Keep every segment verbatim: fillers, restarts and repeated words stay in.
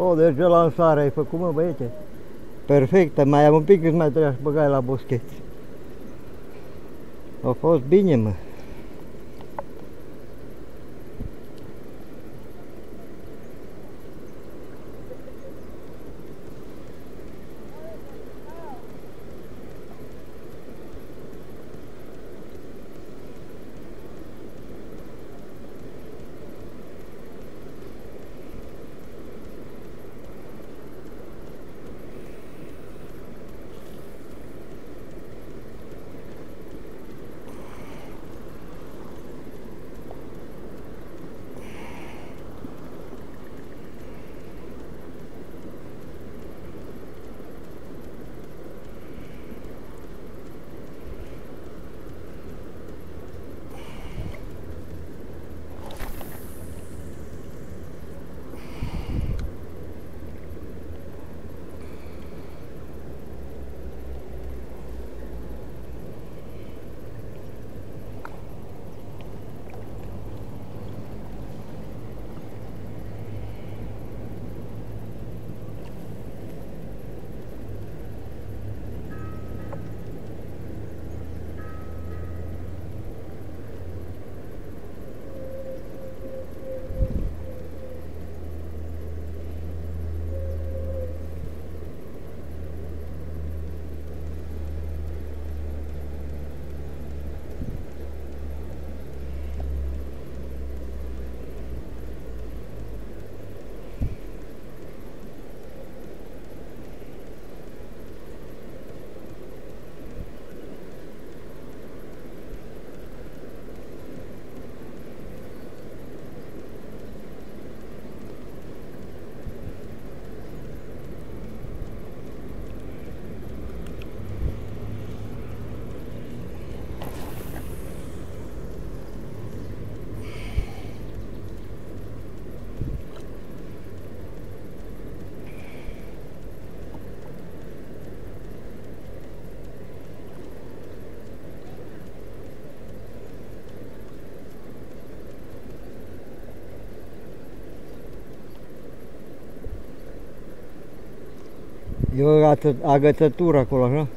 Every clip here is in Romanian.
O, deci de lansare ai făcut, mă, băiete. Perfectă, mai am un pic, îți mai trebuia să băgai la boschet. A fost bine, mă. E o agățătură acolo, așa?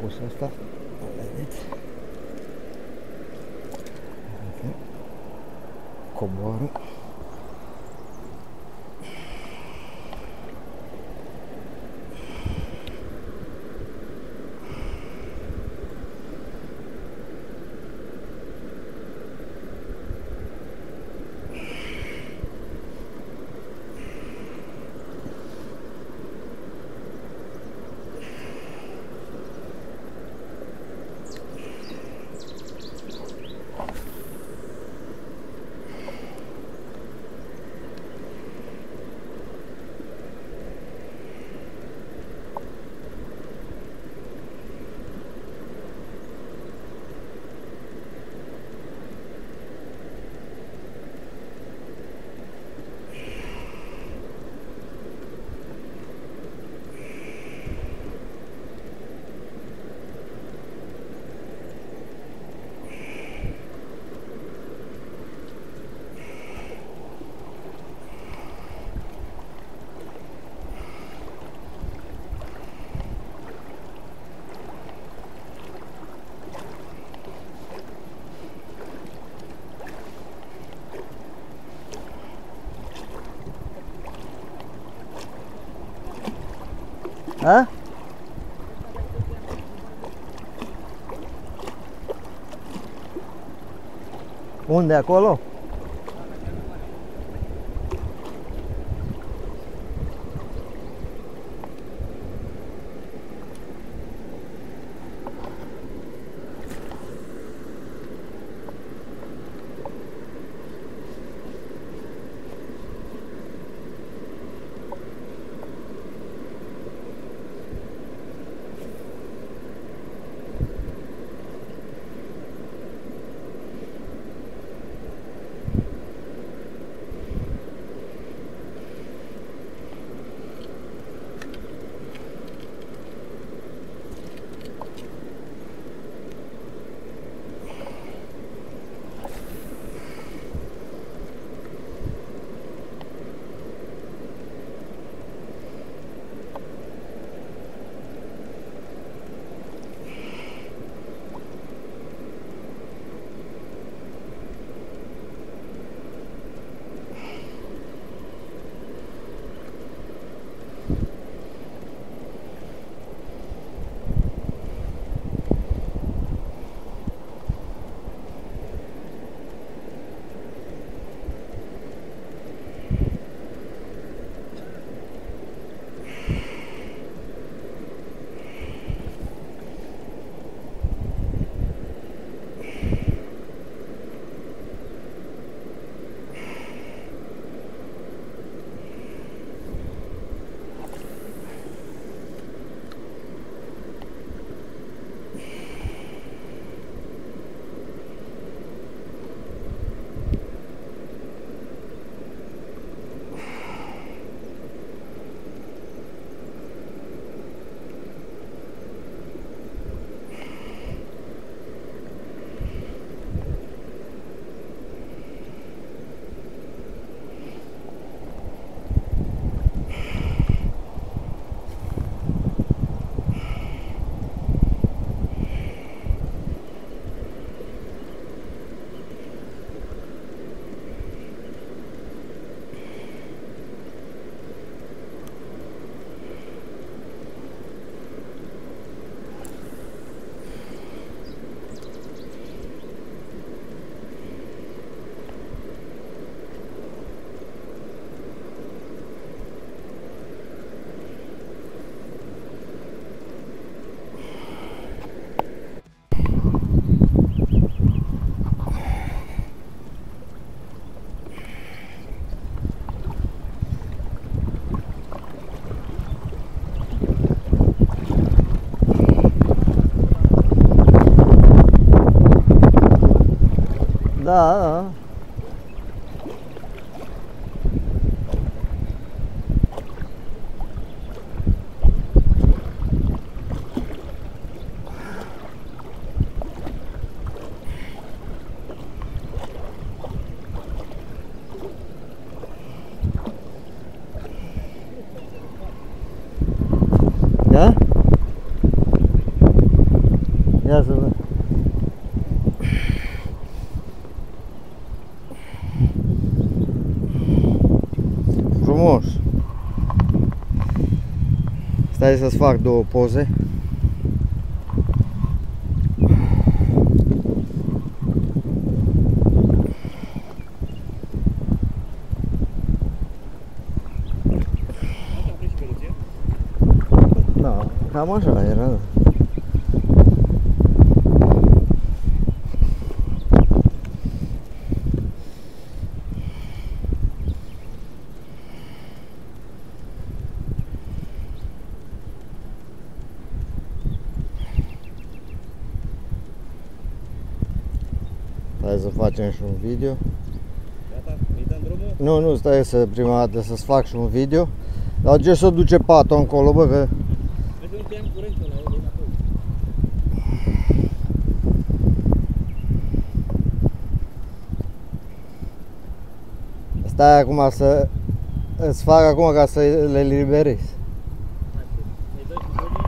pus asta. Vedeți? Coboară. A? Unde, acolo? Da. Da? frumos! Stai să-ți fac două poze. Da, cam așa era. Stai să facem și un video. Gata? Îi dăm drumul? Nu, nu, stai să prima dată să-ți fac și un video. Dar ce să duce patul încolo, bă, că... Vezi unde am curentul la el înapoi. Stai acum să... Îți fac acum ca să le eliberezi. Îi dai și drumul?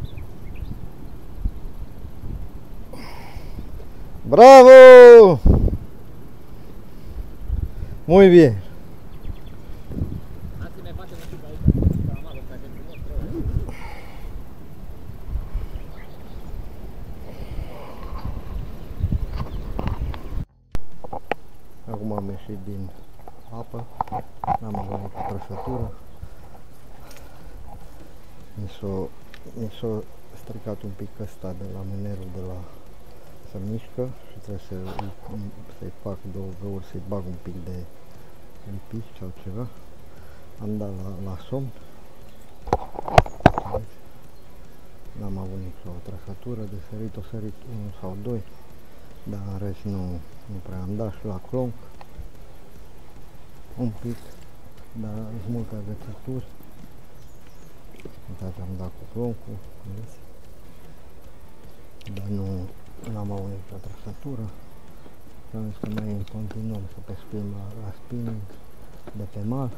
Bravo! Muy bien. Hai să ne facem un pic aici. Ca amalul, ca de frumos, trebuie. Acum am ieșit din apă, n-am avut nicio trăsătură. Mi s-a mi s-a stricat un pic ăsta de la mânerul de la să mișcă și trebuie să, să-i fac două găuri, să-i bag un pic de lipici sau ceva. Am dat la, la somn. N-am avut nicio trăsătură, de sărit o sărit unul sau doi, dar în rest nu, nu prea am dat și la clonc un pic, dar sunt multe agățături. Uitați, am dat cu cloncul, vedeți? Dar nu am avut nicio trăsătură. Am zis că mai continuăm să pescuim la, la spinning de pe mal.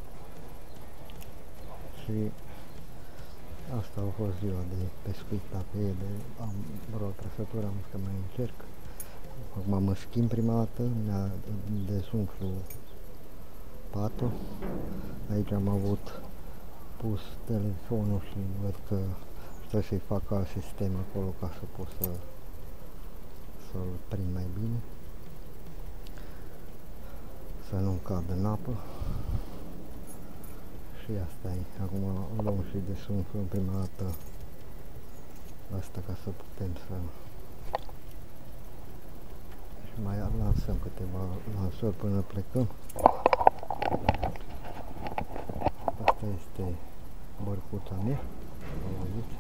Și asta a fost ziua de pescuit la pe ele. Am vreo trăsătură, am zis că mai încerc. Acum mă schimb prima dată, mi-a desumflu patul. Aici am avut pus telefonul și văd că trebuie să-i fac alt sistem acolo ca să pot să să-l prind mai bine, să nu cadă în apă. Și asta e. Acum luăm și desumflăm prima dată asta ca să putem să și mai lansăm câteva lansări până plecăm. Asta este bărcuța mea, o vedeți?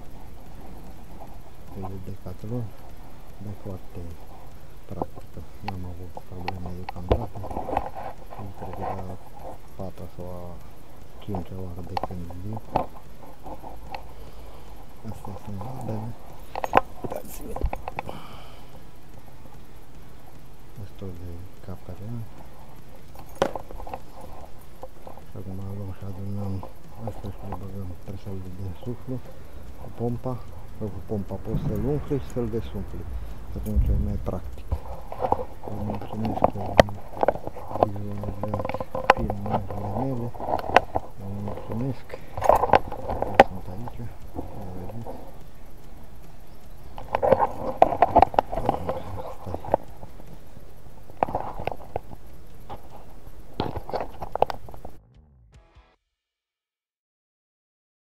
E de Decathlon, dar foarte practică, n-am avut probleme deocamdată. Cred că era patra sau a cincea oară de când vin. Astea sunt labele. Uitați-le! Asta de caparea. Și acum luăm și adunăm asta și le băgăm tresul de desuflu cu pompa. Că cu pompa poți să-l umfli și să-l desumfli. Atunci e mai practic. Vă mulțumesc că